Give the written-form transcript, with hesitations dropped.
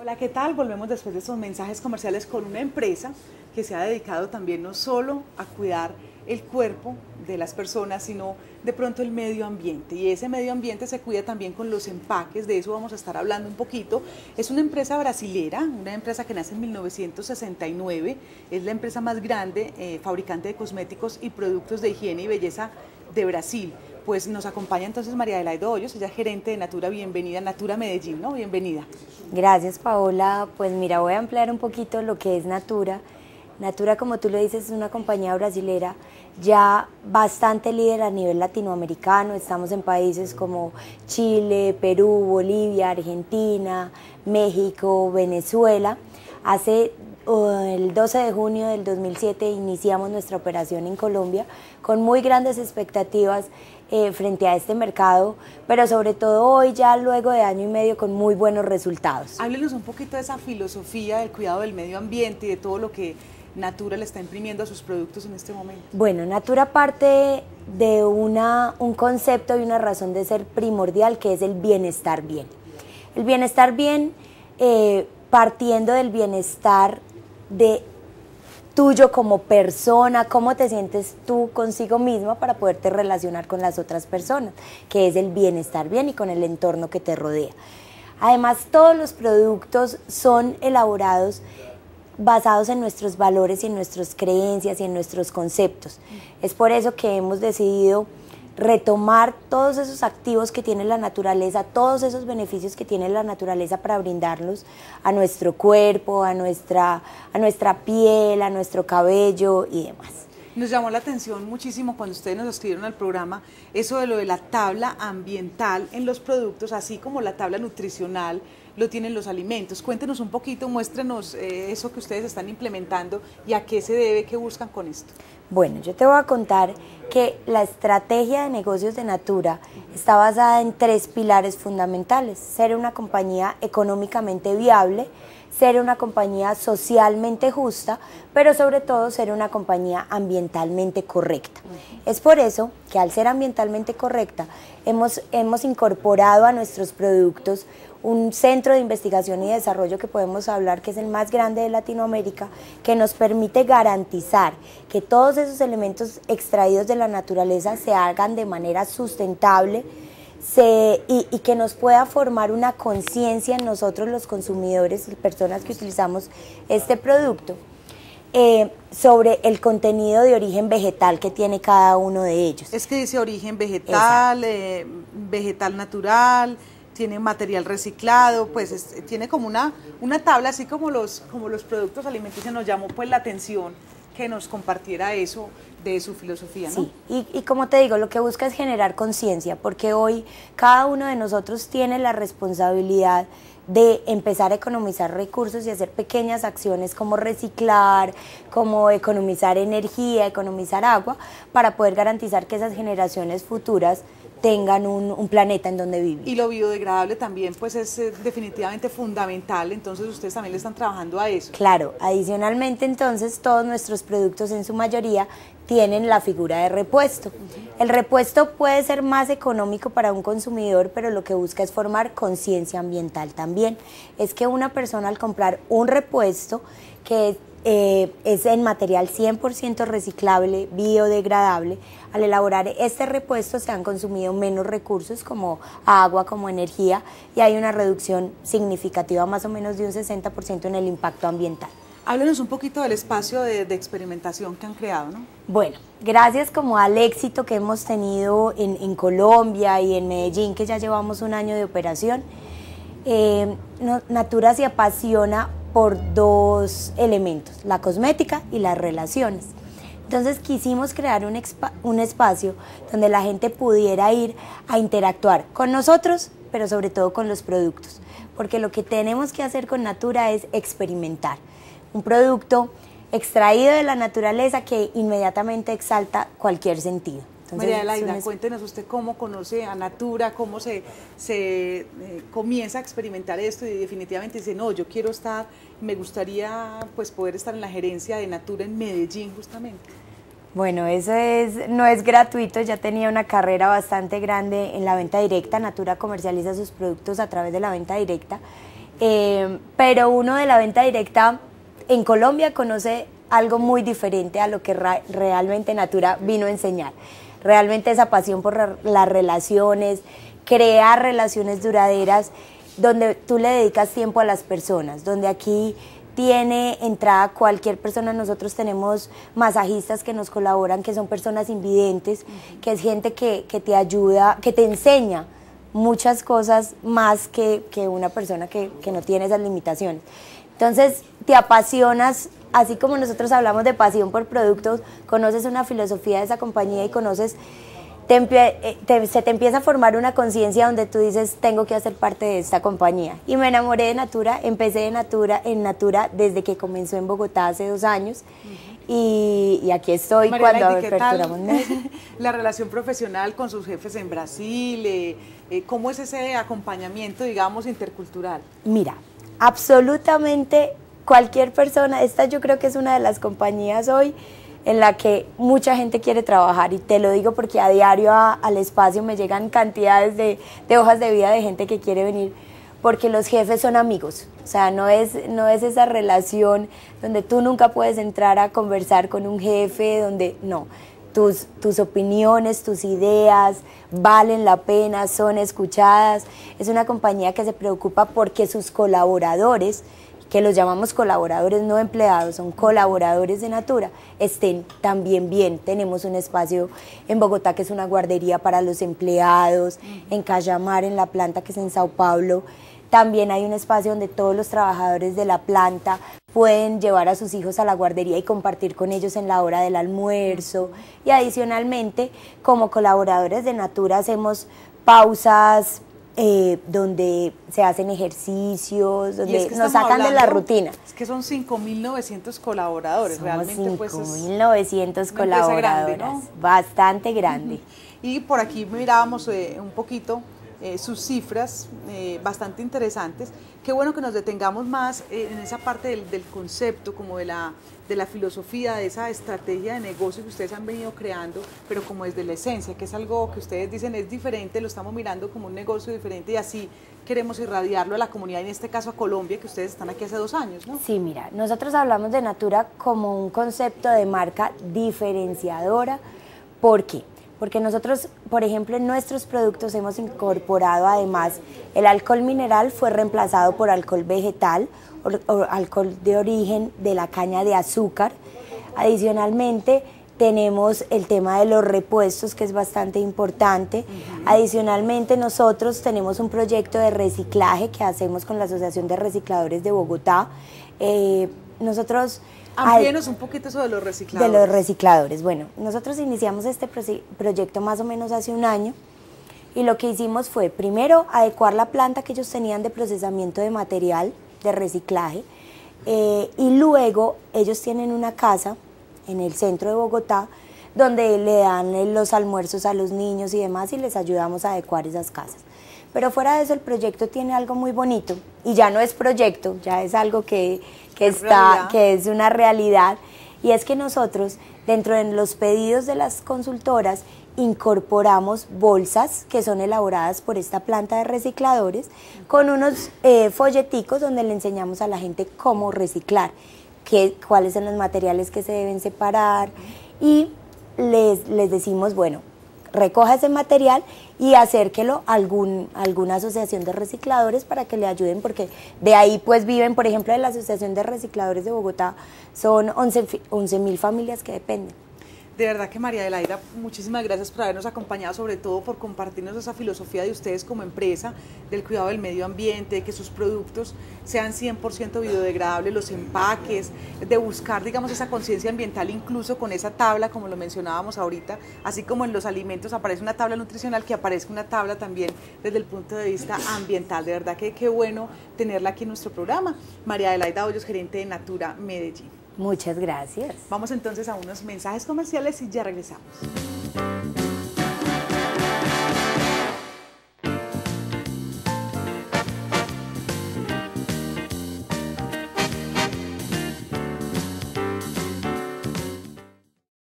Hola, ¿qué tal? Volvemos después de estos mensajes comerciales con una empresa que se ha dedicado también no solo a cuidar el cuerpo de las personas, sino de pronto el medio ambiente. Y ese medio ambiente se cuida también con los empaques, de eso vamos a estar hablando un poquito. Es una empresa brasilera, una empresa que nace en 1969, es la empresa más grande, fabricante de cosméticos y productos de higiene y belleza de Brasil. Pues nos acompaña entonces María Adelaida Hoyos, ella es gerente de Natura, bienvenida, Natura Medellín, ¿no? Bienvenida. Gracias, Paola. Pues mira, voy a ampliar un poquito lo que es Natura. Natura, como tú lo dices, es una compañía brasilera ya bastante líder a nivel latinoamericano. Estamos en países como Chile, Perú, Bolivia, Argentina, México, Venezuela. El 12 de junio del 2007 iniciamos nuestra operación en Colombia con muy grandes expectativas frente a este mercado, pero sobre todo hoy ya luego de año y medio con muy buenos resultados. Háblenos un poquito de esa filosofía del cuidado del medio ambiente y de todo lo que Natura le está imprimiendo a sus productos en este momento. Bueno, Natura parte de un concepto y una razón de ser primordial, que es el bienestar bien. El bienestar bien partiendo del bienestar de tuyo como persona, cómo te sientes tú consigo misma para poderte relacionar con las otras personas, que es el bienestar bien y con el entorno que te rodea. Además, todos los productos son elaborados basados en nuestros valores y en nuestras creencias y en nuestros conceptos. Es por eso que hemos decidido retomar todos esos activos que tiene la naturaleza, todos esos beneficios que tiene la naturaleza para brindarlos a nuestro cuerpo, a nuestra piel, a nuestro cabello y demás. Nos llamó la atención muchísimo cuando ustedes nos escribieron al programa eso de lo de la tabla ambiental en los productos, así como la tabla nutricional lo tienen los alimentos. Cuéntenos un poquito, muéstrenos eso que ustedes están implementando y a qué se debe, qué buscan con esto. Bueno, yo te voy a contar que la estrategia de negocios de Natura está basada en 3 pilares fundamentales: ser una compañía económicamente viable, ser una compañía socialmente justa, pero sobre todo ser una compañía ambientalmente correcta. Es por eso que al ser ambientalmente correcta hemos incorporado a nuestros productos un centro de investigación y desarrollo que podemos hablar que es el más grande de Latinoamérica, que nos permite garantizar que todos esos elementos extraídos de la naturaleza se hagan de manera sustentable y que nos pueda formar una conciencia en nosotros los consumidores y personas que utilizamos este producto sobre el contenido de origen vegetal que tiene cada uno de ellos. Es que dice origen vegetal, vegetal natural, tiene material reciclado, pues tiene como una tabla, así como los productos alimenticios. Nos llamó pues la atención que nos compartiera eso de su filosofía, ¿no? Sí, y como te digo, lo que busca es generar conciencia, porque hoy cada uno de nosotros tiene la responsabilidad de empezar a economizar recursos y hacer pequeñas acciones como reciclar, como economizar energía, economizar agua, para poder garantizar que esas generaciones futuras tengan un planeta en donde vivir. Y lo biodegradable también pues es definitivamente fundamental, entonces ustedes también le están trabajando a eso. Claro, adicionalmente entonces todos nuestros productos en su mayoría tienen la figura de repuesto. El repuesto puede ser más económico para un consumidor, pero lo que busca es formar conciencia ambiental también. Es que una persona al comprar un repuesto que es en material 100% reciclable, biodegradable, al elaborar este repuesto se han consumido menos recursos como agua, como energía, y hay una reducción significativa, más o menos de un 60% en el impacto ambiental. Háblenos un poquito del espacio de experimentación que han creado, ¿no? Bueno, gracias como al éxito que hemos tenido en Colombia y en Medellín, que ya llevamos un año de operación, Natura se apasiona por 2 elementos: la cosmética y las relaciones. Entonces quisimos crear un espacio donde la gente pudiera ir a interactuar con nosotros, pero sobre todo con los productos, porque lo que tenemos que hacer con Natura es experimentar un producto extraído de la naturaleza que inmediatamente exalta cualquier sentido. Entonces, María Adelaida, cuéntenos usted cómo conoce a Natura, cómo se comienza a experimentar esto y definitivamente dice, no, yo quiero estar, me gustaría pues poder estar en la gerencia de Natura en Medellín justamente. Bueno, eso no es gratuito, ya tenía una carrera bastante grande en la venta directa. Natura comercializa sus productos a través de la venta directa pero uno de la venta directa en Colombia conoce algo muy diferente a lo que realmente Natura vino a enseñar. Realmente esa pasión por las relaciones, crear relaciones duraderas, donde tú le dedicas tiempo a las personas, donde aquí tiene entrada cualquier persona. Nosotros tenemos masajistas que nos colaboran, que son personas invidentes, que es gente que te ayuda, que te enseña muchas cosas más que una persona que no tiene esas limitaciones. Entonces te apasionas, así como nosotros hablamos de pasión por productos, conoces una filosofía de esa compañía y conoces, se te empieza a formar una conciencia donde tú dices, tengo que hacer parte de esta compañía. Y me enamoré de Natura, empecé en Natura desde que comenzó en Bogotá hace 2 años. Y aquí estoy cuando aperturamos. La relación profesional con sus jefes en Brasil, ¿cómo es ese acompañamiento, digamos, intercultural? Mira, absolutamente cualquier persona, esta yo creo que es una de las compañías hoy en la que mucha gente quiere trabajar, y te lo digo porque a diario al espacio me llegan cantidades de hojas de vida de gente que quiere venir, porque los jefes son amigos. O sea, no es esa relación donde tú nunca puedes entrar a conversar con un jefe, donde no, tus opiniones, tus ideas valen la pena, son escuchadas. Es una compañía que se preocupa porque sus colaboradores, que los llamamos colaboradores, no empleados, son colaboradores de Natura, estén también bien. Tenemos un espacio en Bogotá que es una guardería para los empleados, en Cajamar, en la planta que es en Sao Paulo. También hay un espacio donde todos los trabajadores de la planta pueden llevar a sus hijos a la guardería y compartir con ellos en la hora del almuerzo. Y adicionalmente, como colaboradores de Natura, hacemos pausas, donde se hacen ejercicios, donde nos sacan de la rutina. Es que son 5.900 colaboradores. Somos realmente 5.900 colaboradoras, grande, ¿no? Bastante grande. Y por aquí mirábamos un poquito sus cifras, bastante interesantes. Qué bueno que nos detengamos más en esa parte del concepto, como de la filosofía, de esa estrategia de negocio que ustedes han venido creando, pero como desde la esencia, que es algo que ustedes dicen es diferente, lo estamos mirando como un negocio diferente, y así queremos irradiarlo a la comunidad, en este caso a Colombia, que ustedes están aquí hace 2 años, ¿no? Sí, mira, nosotros hablamos de Natura como un concepto de marca diferenciadora. ¿Por qué? Porque nosotros, por ejemplo, en nuestros productos hemos incorporado además el alcohol mineral, fue reemplazado por alcohol vegetal o alcohol de origen de la caña de azúcar. Adicionalmente, tenemos el tema de los repuestos, que es bastante importante. Adicionalmente, nosotros tenemos un proyecto de reciclaje que hacemos con la Asociación de Recicladores de Bogotá. Amplíenos un poquito eso de los recicladores. De los recicladores. Bueno, nosotros iniciamos este proyecto más o menos hace 1 año, y lo que hicimos fue, primero, adecuar la planta que ellos tenían de procesamiento de material, de reciclaje, y luego ellos tienen una casa en el centro de Bogotá, donde le dan los almuerzos a los niños y demás, y les ayudamos a adecuar esas casas. Pero fuera de eso, el proyecto tiene algo muy bonito, y ya no es proyecto, ya es algo que es una realidad, y es que nosotros, dentro de los pedidos de las consultoras, incorporamos bolsas que son elaboradas por esta planta de recicladores, con unos folleticos donde le enseñamos a la gente cómo reciclar, cuáles son los materiales que se deben separar, y les decimos, bueno, recoja ese material y acérquelo a alguna asociación de recicladores para que le ayuden, porque de ahí pues viven, por ejemplo, de la Asociación de Recicladores de Bogotá, son 11.000 familias que dependen. De verdad que María Adelaida, muchísimas gracias por habernos acompañado, sobre todo por compartirnos esa filosofía de ustedes como empresa, del cuidado del medio ambiente, de que sus productos sean 100% biodegradables, los empaques, de buscar, digamos, esa conciencia ambiental, incluso con esa tabla, como lo mencionábamos ahorita, así como en los alimentos aparece una tabla nutricional, que aparezca una tabla también desde el punto de vista ambiental. De verdad que qué bueno tenerla aquí en nuestro programa. María Adelaida Hoyos, gerente de Natura Medellín. Muchas gracias. Vamos entonces a unos mensajes comerciales y ya regresamos.